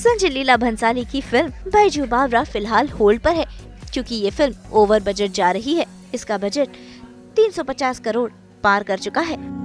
संजय लीला भंसाली की फिल्म बैजू बावरा फिलहाल होल्ड पर है, क्योंकि ये फिल्म ओवर बजट जा रही है। इसका बजट 350 करोड़ पार कर चुका है।